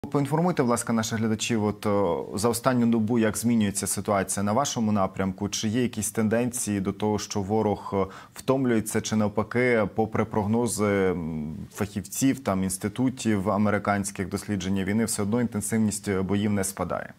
Поінформуйте, будь ласка, наших глядачів, за останню добу, як змінюється ситуація на вашому напрямку? Чи є якісь тенденції до того, що ворог втомлюється, чи навпаки, попри прогнози фахівців, інститутів американських дослідження війни, все одно інтенсивність боїв не спадає?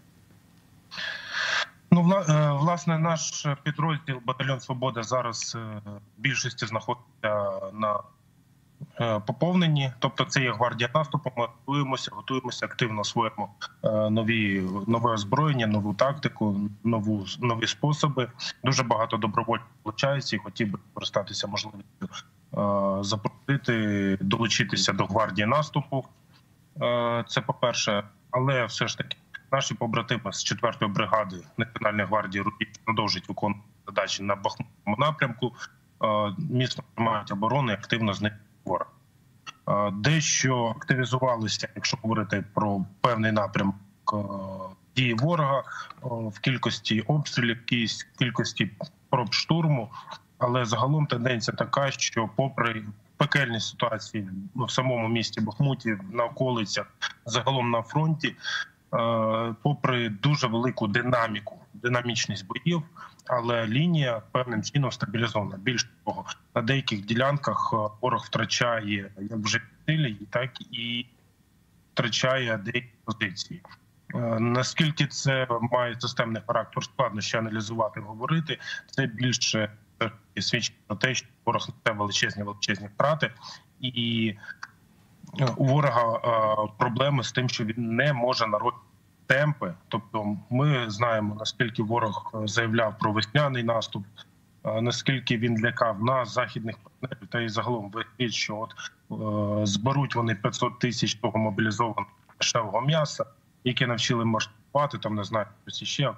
Власне, наш підрозділ «Батальйон Свобода» зараз в більшості знаходиться на поповнені, тобто це є гвардія наступу. Ми готуємося, активно освоїмо нове озброєння, нову тактику, нові способи. Дуже багато добровольців долучається і хотів би користатися можливістю запросити, долучитися до гвардії наступу. Це по-перше, але все ж таки наші побратими з 4-ї бригади Національної гвардії продовжують виконувати задачі на Бахмутському напрямку. Міцно тримають оборону і активно знищують ворога. Дещо активізувалися, якщо говорити про певний напрямок дії ворога, в кількості обстрілів, в кількості проб штурму. Але загалом тенденція така, що попри пекельні ситуації в самому місті Бахмуті, на околицях, загалом на фронті, попри дуже велику динамічність боїв, але лінія певним чином стабілізована. Більше того, на деяких ділянках ворог втрачає як вже силі, так і втрачає деякі позиції. Наскільки це має системний характер, складно ще аналізувати, говорити. Це більше свідчить про те, що ворог несе величезні втрати, і у ворога проблеми з тим, що він не може нарощувати темпи. Тобто ми знаємо, наскільки ворог заявляв про весняний наступ, наскільки він лякав нас, західних партнерів, та й загалом вирішить, що зберуть вони 500 тисяч того мобілізованого дешевого м'яса, яке навчили масштабувати, не знаю, ще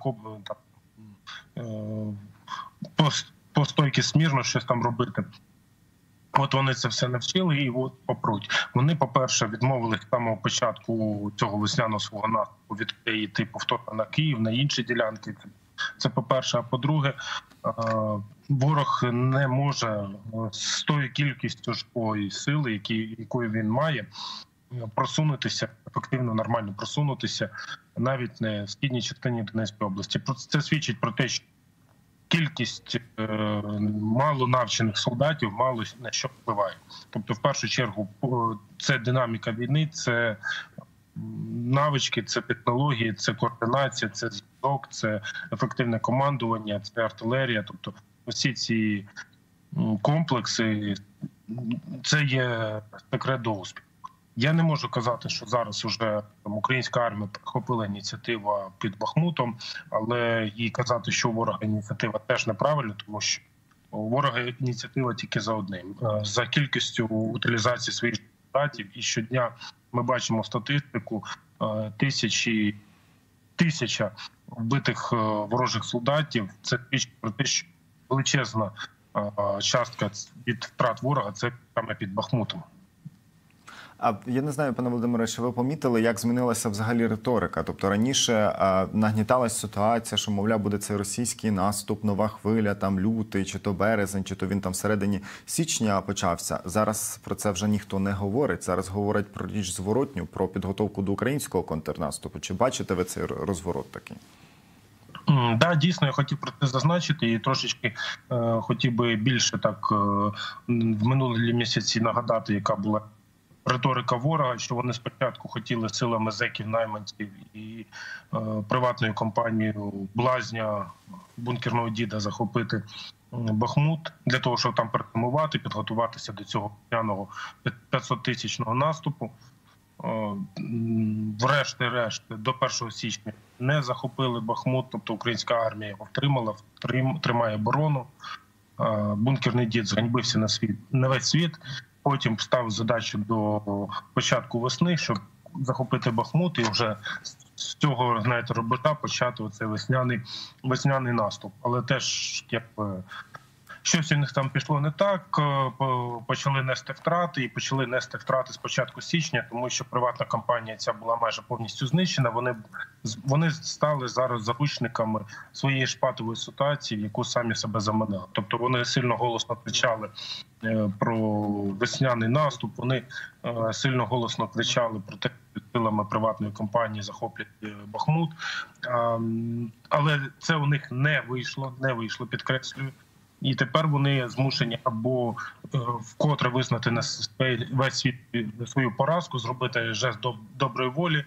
по стойки смірно щось там робити. Вони це все навчили і попруть. Вони, по-перше, відмовились з самого початку цього весняного свого наступу від йти повторно на Київ, на інші ділянки. Це по-перше. А по-друге, ворог не може з тою кількістю живої сили, якою він має, просунутися, ефективно, нормально просунутися, навіть не в східній частині Донецької області. Це свідчить про те, що кількість мало навчених солдатів мало на що впливає. Тобто, в першу чергу, це динаміка війни, це навички, це технології, це координація, це зв'язок, це ефективне командування, це артилерія. Тобто, всі ці комплекси – це є секрет до успіху. Я не можу казати, що зараз уже українська армія підхопила ініціативу під Бахмутом, але і казати, що у ворога ініціатива теж неправильно, тому що у ворога ініціатива тільки за одним. За кількістю утилізації своїх солдатів, і щодня ми бачимо статистику тисяча вбитих ворожих солдатів. Це свідчить про те, що величезна частка від втрат ворога – це саме під Бахмутом. А я не знаю, пане Володимире, чи ви помітили, як змінилася взагалі риторика? Тобто раніше нагніталась ситуація, що, мовляв, буде цей російський наступ, нова хвиля, лютий, чи то березень, чи то він зсередині січня почався. Зараз про це вже ніхто не говорить. Зараз говорять про річ зворотню, про підготовку до українського контрнаступу. Чи бачите ви цей розворот такий? Да, дійсно, я хотів про це зазначити і трошечки хотів би більше в минулі місяці нагадати, яка була риторика ворога, що вони спочатку хотіли силами зеків, найманців і приватною компанією Блазня, бункерного діда захопити Бахмут для того, щоб там перетамувати, підготуватися до цього 500-тисячного наступу. Врешті-решт, до 1 січня не захопили Бахмут, тобто українська армія його втримала, тримає оборону. Бункерний дід зганьбився на весь світ. Потім ставив задачу до початку весни, щоб захопити Бахмут і вже з цього, рубежа почати оцей весняний наступ. Але теж щось у них там пішло не так, почали нести втрати, і почали нести втрати з початку січня, тому що приватна компанія ця була майже повністю знищена. Вони стали зараз заручниками своєї ж патової ситуації, в яку самі себе заманили. Тобто вони сильно голосно кричали про весняний наступ, вони сильно голосно кричали про те, що силами приватної компанії захоплять Бахмут. Але це у них не вийшло, підкреслюю. І тепер вони змушені або вкотре визнати на весь світ свою поразку, зробити жест доброї волі,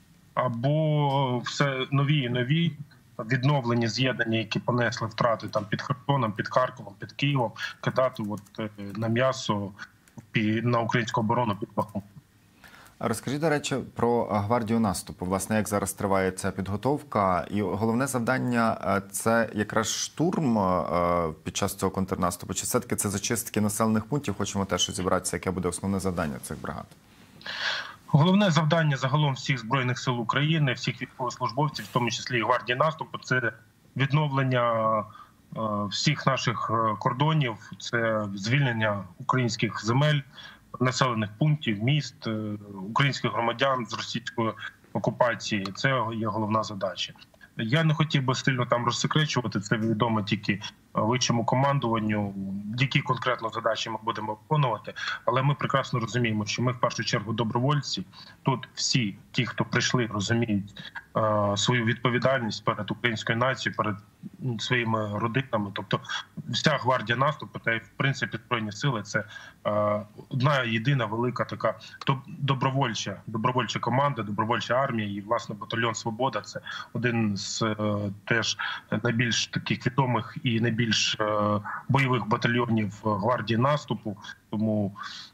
або все нові і нові відновлені з'єднання, які понесли втрати там під Херсоном, під Харковом, під Києвом, кидати на м'ясо на українську оборону під Бахмут. Розкажіть, до речі, про гвардію наступу. Власне, як зараз триває ця підготовка? І головне завдання – це якраз штурм під час цього контрнаступу? Чи все-таки це зачистки населених пунктів? Хочемо теж розібратися, яке буде основне завдання цих бригад. Головне завдання загалом всіх Збройних сил України, всіх військовослужбовців, в тому числі і гвардії наступу, це відновлення всіх наших кордонів, це звільнення українських земель, населених пунктів, міст, українських громадян з російської окупації. Це є головна задача. Я не хотів би сильно там розсекречувати, це відомо тільки вищому командуванню, які конкретно задачі ми будемо виконувати. Але ми прекрасно розуміємо, що ми в першу чергу добровольці. Тут всі ті, хто прийшли, розуміють свою відповідальність перед українською нацією, перед своїми родинами. Тобто вся гвардія наступу та й в принципі Збройні сили – це одна єдина велика така добровольча команда, добровольча армія. І власне батальйон «Свобода» – це один з теж найбільш таких відомих і найбільш бойових батальйонів гвардії наступу. Тому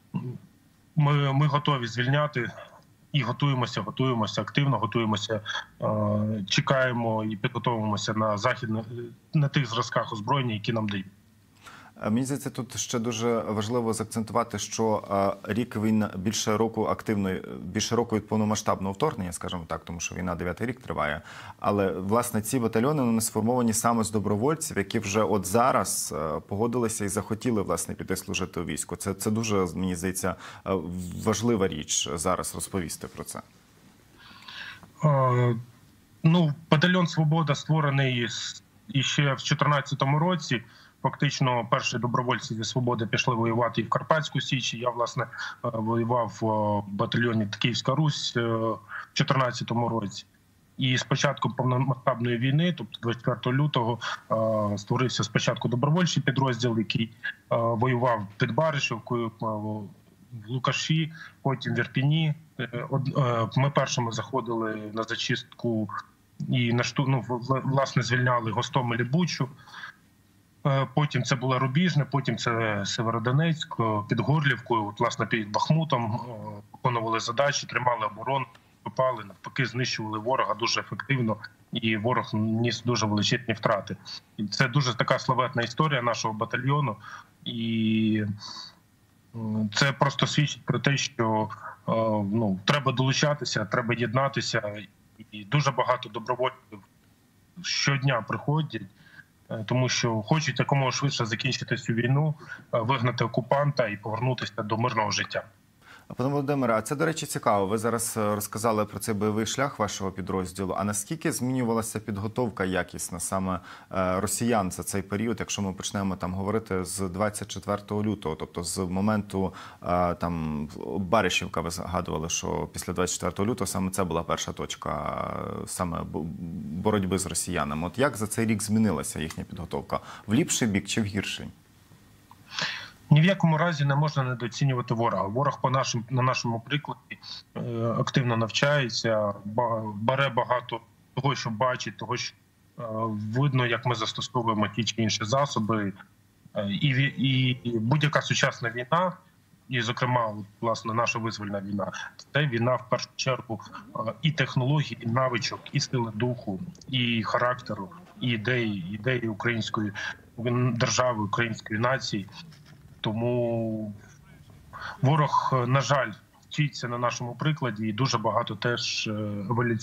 ми готові звільняти і готуємося, активно готуємося, чекаємо і підготовуємося на тих зразках озброєння, які нам дають. Мені здається, тут ще дуже важливо заакцентувати, що рік він більше року від повномасштабного вторгнення, скажімо так, тому що війна 9-й рік триває. Але, власне, ці батальйони вони сформовані саме з добровольців, які вже от зараз погодилися і захотіли, власне, піти служити у війську. Це дуже, мені здається, важлива річ зараз розповісти про це. Батальйон «Свобода» створений ще в 2014 році. Фактично, перші добровольці зі «Свободи» пішли воювати і в Карпатську Січ. Я, власне, воював в батальйоні «Київська Русь» в 2014 році. І з початку повномасштабної війни, тобто 24 лютого, створився спочатку добровольчий підрозділ, який воював під Баришівкою, в Лукаші, потім в Ірпіні. Ми першими заходили на зачистку і власне звільняли Гостомель і Бучу. Потім це була Рубіжне, потім це Северодонецьк, під Горлівкою, власне, під Бахмутом виконували задачі, тримали оборону, попали, навпаки, знищували ворога дуже ефективно, і ворог ніс дуже величезні втрати. І це дуже така славетна історія нашого батальйону, і це просто свідчить про те, що треба долучатися, треба єднатися, і дуже багато добровольців щодня приходять, тому що хочуть якомога швидше закінчити цю війну, вигнати окупанта і повернутися до мирного життя. Пане Володимире, а це, до речі, цікаво. Ви зараз розказали про цей бойовий шлях вашого підрозділу. А наскільки змінювалася підготовка якісна саме росіян за цей період, якщо ми почнемо там говорити з 24 лютого, тобто з моменту там Баришівка, ви згадували, що після 24 лютого саме це була перша точка саме боротьби з росіянами. От як за цей рік змінилася їхня підготовка? В ліпший бік чи в гірший? Ні в якому разі не можна недооцінювати ворога. Ворог на нашому прикладі активно навчається, бере багато того, що бачить, того, що видно, як ми застосовуємо ті чи інші засоби. І будь-яка сучасна війна, і, зокрема, власне, наша визвольна війна, це війна, в першу чергу, і технологій, і навичок, і сили духу, і характеру, і ідеї української держави, української нації. Тому ворог, на жаль, вчиться на нашому прикладі і дуже багато теж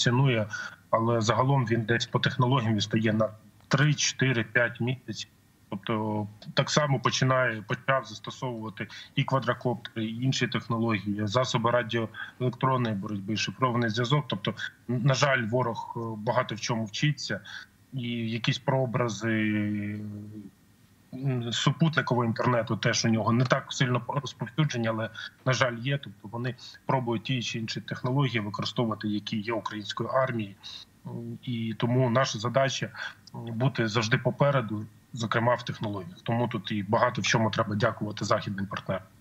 еволюціонує, але загалом він десь по технологіям відстає на 3, 4, 5 місяців. Тобто так само почав застосовувати і квадрокоптери, і інші технології, засоби радіоелектронної боротьби, шифрований зв'язок. Тобто, на жаль, ворог багато в чому вчиться, і якісь прообрази супутникового інтернету теж у нього не так сильно розповсюджені, але, на жаль, є. Тобто вони пробують ті чи інші технології використовувати, які є української армії. І тому наша задача бути завжди попереду, зокрема в технологіях. Тому тут і багато в чому треба дякувати західним партнерам.